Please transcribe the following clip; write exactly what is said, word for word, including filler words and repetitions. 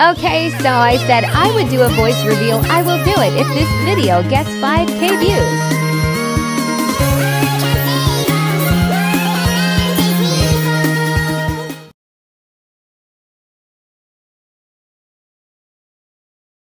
Okay, so I said I would do a voice reveal. I will do it if this video gets five K views.